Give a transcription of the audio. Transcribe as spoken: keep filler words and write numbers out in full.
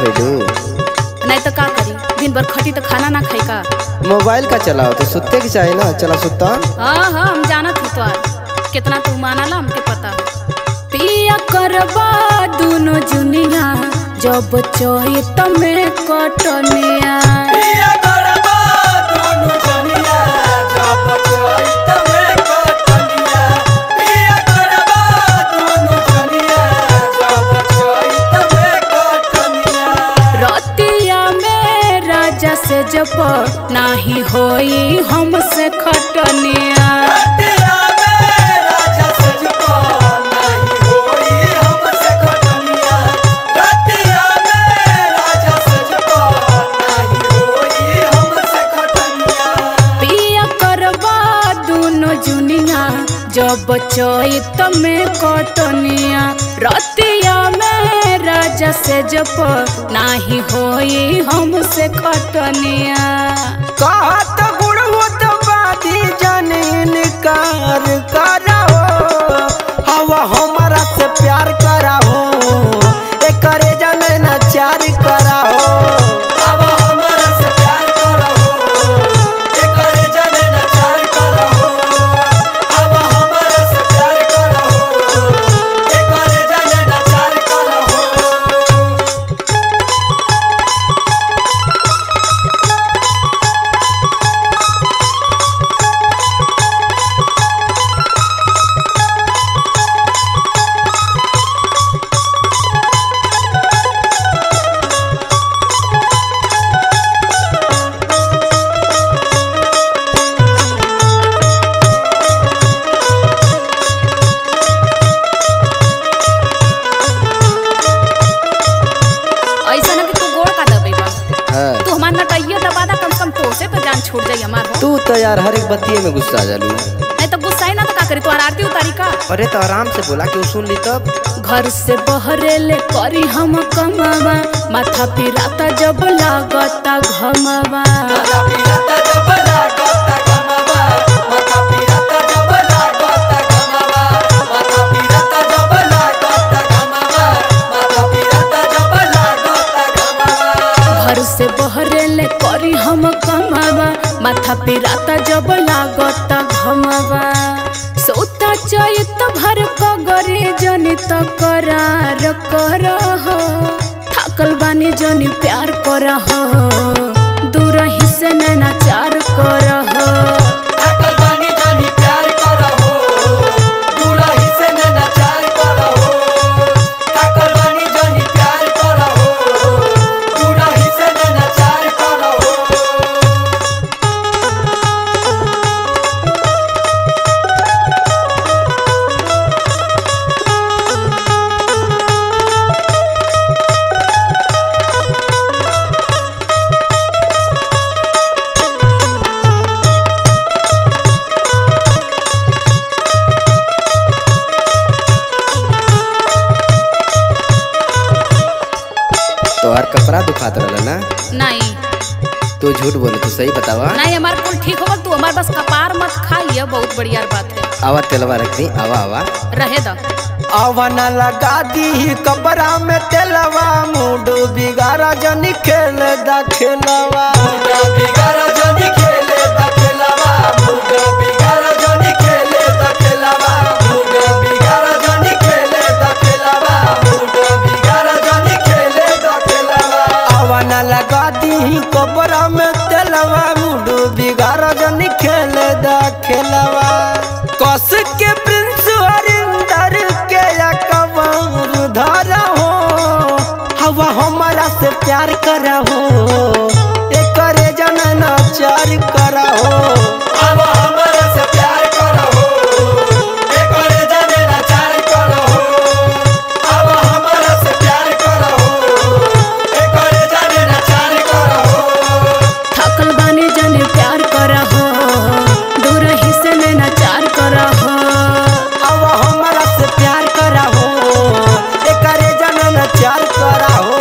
गइलू? नहीं तो का करी, दिन भर खटी तो खाना ना खाई का। मोबाइल का चलाओ तो सुत्ते की चाहिए ना, चला सुत्ता। हाँ हाँ हम जानत ही तो आज कितना तू मानला हमके पता। पिया करबा दोनों जुनिया जब चोई तमे कटनिया। पिया करबा दोनों जुनिया जब चोई तमे कटनिया। पिया करबा दोनों जुनिया जब चोई तमे कटनिया। रतिया में राजा से जब नाही होई हमसे खटनिया। जब चोई तमे कटनिया रतिया में राजा से जब नाही होई हमसे खटनिया। कहत गुड़ होत बादी जनीन कार कराओ, हवा हमारा से प्यार कराओ, एक करे जाने न चार कराओ। हवा हमारा से प्यार कराओ, एक करे जाने न चार कराओ। हवा हमारा से प्यार कराओ, एक करे जाने न चार कराओ। छोड़ जाई हमार। तू तो यार हर एक बतिये में गुस्सा आ जालू। नहीं तो गुस्सा ही ना तो का करी, तू आरती उतारी का। अरे तो आराम से बोला कि सुन ली तब। घर से बहरे ले करी हम कमावा, माथा पिराता जब लागता घमावा। माथा पिराता जब लागता घमावा, माथा पिराता जब लागता घमावा, माथा पिराता जब लागता घमावा, माथा पिराता जब लागता घमावा। घर से बहरे ले करी हम कमावा, माथा पिराता जब लागता घमावा। सोता चैत भर कगरे जनी त करार करह, थाकल बानी जनी प्यार करह, दूर ही से नैना चार करह। थाकल बानी जनी प्यार करह, दूर ही से नैना चार करह। थाकल बानी जनी प्यार करह, दूर ही से नैना चार करह। तोहर कपड़ा दुखात रहला ना? नहीं तू झूठ बोले, तू सही बतावा। नहीं हमार कुल ठीक होगा, तू हमार बस कपार मत खा लिया, बहुत बढ़िया बात है। आवा तेलवा रख दी, आवा आवा रहे दा। आवा न लगा दी कपड़ा में तेलवा, मूड बिगाड़ा जनी खेले दा खेलवा। मूड बिगाड़ा जनी खेले दा खेलवा, मूड बिगाड़ा जनी खेले दा खेलवा, मूड बिगाड़ा जनी खेले दा खेलवा, मूड बिगाड़ा जनी खेले दा खेलवा। आवा न लगा दी कपड़ा में तेलवा, मूड बिगाड़ा जनी खेले दा खेलवा। कस के प्रिंस हरिंदर के कबर धरा हो, हवा हमारा से प्यार करा हो, एक करे जनना चार करा हो। हवा हमारा से प्यार करा हो, एक करे जनना चार करा हो। हवा हमारा से प्यार करा हो, एक करे जनना चार करा हो। थाकल बानी जनी प्यार करा हो, दूर ही से नैना चार करा हो। हवा हमारा से प्यार करा हो, एक करे जनना चार करा हो।